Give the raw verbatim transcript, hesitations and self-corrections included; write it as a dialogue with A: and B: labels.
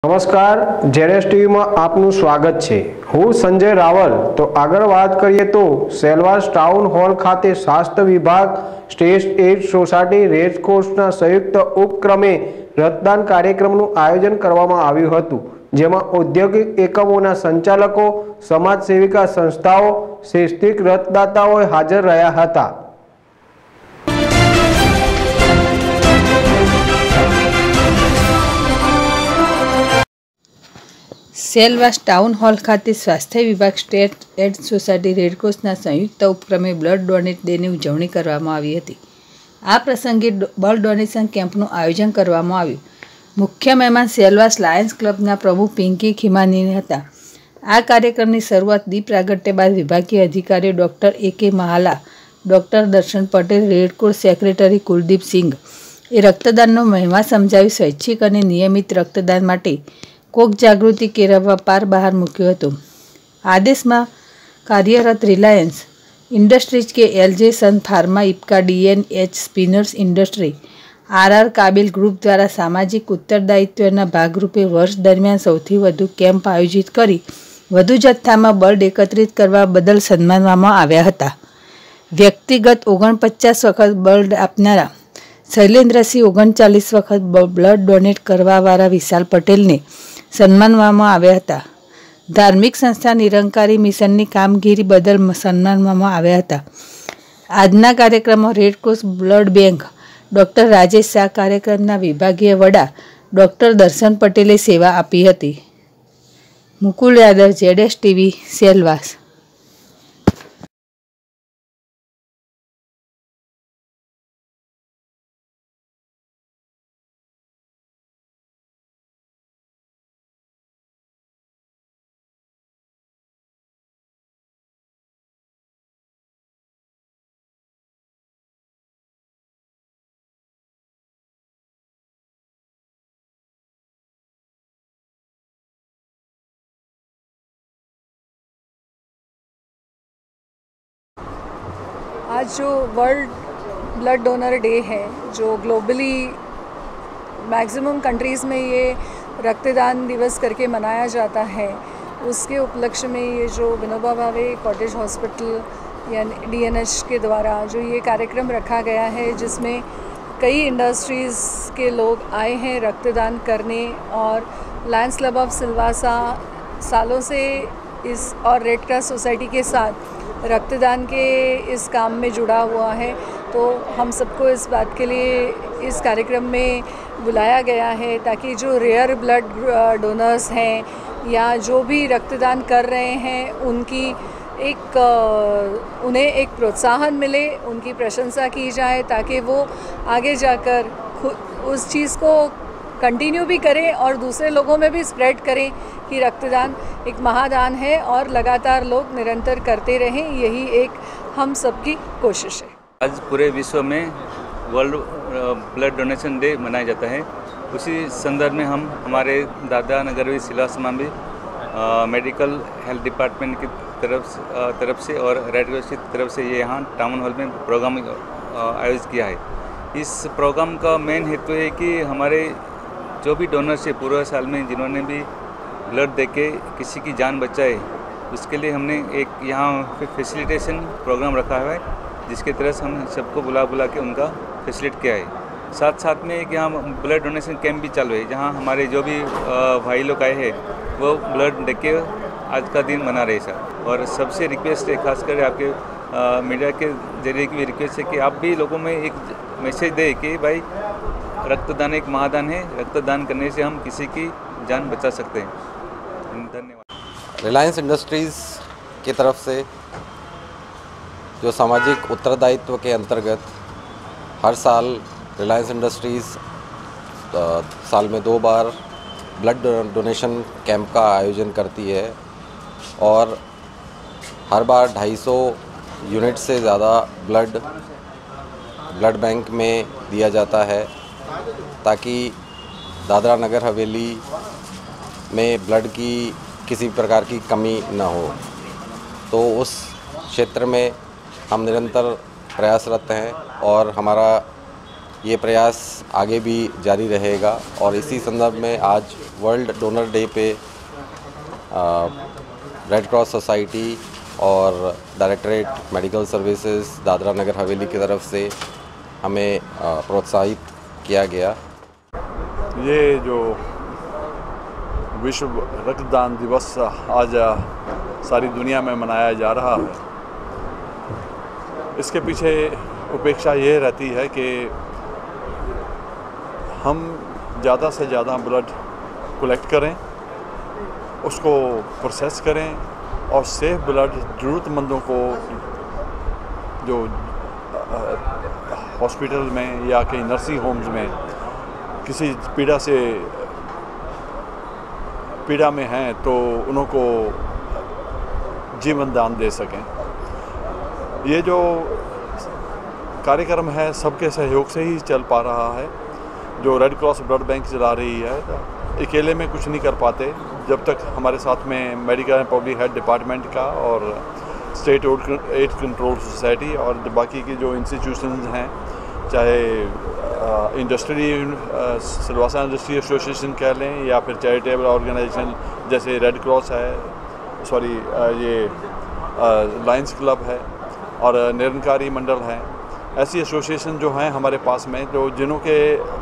A: નમસ્કાર જેડેસ ટીવીમાં આપનું સ્વાગત છે। હું સંજય રાવલ। તો આગળ વાત કરીએ તો સેલવાસ ટાઉન હોલ ખાતે સ્વાસ્થ્ય વિભાગ સ્ટેટ એડ સોસાયટી રેસકોર્સના સંયુક્ત ઉપક્રમે રક્તદાન કાર્યક્રમનું આયોજન કરવામાં આવ્યું હતું, જેમાં ઔદ્યોગિક એકમોના સંચાલકો, સમાજ સેવિકા સંસ્થાઓ, શૈક્ષણિક રક્તદાતાઓ હાજર રહ્યા હતા।
B: સેલવાસ ટાઉન હોલ ખાતે સ્વાસ્થ્ય વિભાગ સ્ટેટ એડ સોસાયટી રેડક્રોસના સંયુક્ત ઉપક્રમે બ્લડ ડોનેટ ડેની ઉજવણી કરવામાં આવી હતી। આ પ્રસંગે બ્લડ ડોનેશન કેમ્પનું આયોજન કરવામાં આવ્યું। મુખ્ય મહેમાન સેલવાસ લાયન્સ ક્લબના પ્રમુખ પિંકી ખીમાની હતા। આ કાર્યક્રમની શરૂઆત દીપ પ્રાગટ્ય બાદ વિભાગીય અધિકારીઓ ડૉક્ટર એ કે મહાલા, doctor Darshan Patel, Red Cross secretary Kuldeep Singh એ રક્તદાનનો મહિમા સમજાવી સ્વૈચ્છિક અને નિયમિત રક્તદાન માટે કોક જાગૃતિ કેળવવા પાર બહાર મૂક્યો હતો। આદેશમાં કાર્યરત Reliance Industries K LJ Sun Pharma, Ipca, DNH spinners industry, RR Kabel group દ્વારા સામાજિક ઉત્તરદાયિત્વના ભાગરૂપે વર્ષ દરમિયાન સૌથી વધુ કેમ્પ આયોજિત કરી વધુ જથ્થામાં બ્લડ એકત્રિત કરવા બદલ સન્માનવામાં આવ્યા હતા। વ્યક્તિગત ઓગણપચાસ વખત બ્લડ આપનારા શૈલેન્દ્રસિંહ, ઓગણચાલીસ વખત બ્લડ ડોનેટ કરવાવાળા વિશાલ પટેલને સન્માનવામાં આવ્યા હતા। ધાર્મિક સંસ્થા નિરંકારી મિશનની કામગીરી બદલ સન્માનવામાં આવ્યા હતા। આજના કાર્યક્રમમાં Red Cross blood bank doctor Rajesh Shah, કાર્યક્રમના વિભાગીય વડા ડૉક્ટર દર્શન પટેલે સેવા આપી હતી। મુકુલ યાદવ, જેડેશ ટીવી, સેલવાસ।
C: आज जो वर्ल्ड ब्लड डोनर डे है, जो ग्लोबली मैक्सिमम कंट्रीज़ में ये रक्तदान दिवस करके मनाया जाता है, उसके उपलक्ष्य में ये जो विनोबा भावे कॉटेज हॉस्पिटल या डीएनएच के द्वारा जो ये कार्यक्रम रखा गया है, जिसमें कई इंडस्ट्रीज़ के लोग आए हैं रक्तदान करने, और लायंस क्लब ऑफ सिलवासा सालों से इस और रेड क्रॉस सोसाइटी के साथ रक्तदान के इस काम में जुड़ा हुआ है। तो हम सबको इस बात के लिए इस कार्यक्रम में बुलाया गया है ताकि जो रेयर ब्लड डोनर्स हैं या जो भी रक्तदान कर रहे हैं उनकी एक उन्हें एक प्रोत्साहन मिले, उनकी प्रशंसा की जाए, ताकि वो आगे जाकर खुद उस चीज़ को कंटिन्यू भी करें और दूसरे लोगों में भी स्प्रेड करें कि रक्तदान एक महादान है और लगातार लोग निरंतर करते रहें। यही एक हम सबकी कोशिश है।
D: आज पूरे विश्व में वर्ल्ड ब्लड डोनेशन डे मनाया जाता है। उसी संदर्भ में हम हमारे दादा नगर सिलवास में भी मेडिकल हेल्थ डिपार्टमेंट की तरफ से तरफ से और रेड क्रॉस की तरफ से ये यहाँ टाउन हॉल में प्रोग्राम आयोजित किया है। इस प्रोग्राम का मेन हेतु है कि हमारे जो भी डोनर्स है पूरे साल में जिन्होंने भी ब्लड देके किसी की जान बचाए, उसके लिए हमने एक यहाँ फैसिलिटेशन प्रोग्राम रखा हुआ है, जिसके तरह से हम सबको बुला बुला के उनका फैसिलिट किया है। साथ साथ में एक यहाँ ब्लड डोनेशन कैंप भी चालू है, जहाँ हमारे जो भी भाई लोग आए हैं वो ब्लड दे के आज का दिन मना रहे सर। और सबसे रिक्वेस्ट है, खासकर आपके आ, मीडिया के जरिए की भी रिक्वेस्ट है कि आप भी लोगों में एक मैसेज दें कि भाई रक्तदान एक महादान है, रक्तदान करने से हम किसी की जान बचा सकते हैं। धन्यवाद।
E: रिलायंस इंडस्ट्रीज़ की तरफ से जो सामाजिक उत्तरदायित्व के अंतर्गत हर साल रिलायंस इंडस्ट्रीज़ साल में दो बार ब्लड डोनेशन कैंप का आयोजन करती है, और हर बार ढाई सौ यूनिट से ज़्यादा ब्लड ब्लड बैंक में दिया जाता है, ताकि दादरा नगर हवेली में ब्लड की किसी प्रकार की कमी न हो। तो उस क्षेत्र में हम निरंतर प्रयासरत हैं, और हमारा ये प्रयास आगे भी जारी रहेगा और इसी संदर्भ में आज वर्ल्ड डोनर डे पे रेड क्रॉस सोसाइटी और directorate medical services Dadra Nagar Haveli की तरफ से हमें प्रोत्साहित किया गया।
F: ये जो विश्व रक्तदान दिवस आज सारी दुनिया में मनाया जा रहा है, इसके पीछे उपेक्षा ये रहती है कि हम ज़्यादा से ज़्यादा ब्लड कलेक्ट करें, उसको प्रोसेस करें और सेफ ब्लड ज़रूरतमंदों को जो हॉस्पिटल में या कहीं नर्सिंग होम्स में किसी पीड़ा से पीड़ा में हैं तो उनको जीवन दान दे सकें। ये जो कार्यक्रम है सबके सहयोग से ही चल पा रहा है। जो रेड क्रॉस ब्लड बैंक चला रही है, अकेले में कुछ नहीं कर पाते। जब तक हमारे साथ में medical and public health department का और स्टेट एड कंट्रोल सोसाइटी और बाकी की जो इंस्टीट्यूशंस हैं, चाहे इंडस्ट्री सिलवासा इंडस्ट्री एसोसिएशन कह लें या फिर चैरिटेबल ऑर्गेनाइजेशन जैसे रेड क्रॉस है, सॉरी ये लायंस क्लब है और निरंकारी मंडल हैं, ऐसी एसोसिएशन जो हैं हमारे पास में, जो जिन्हों के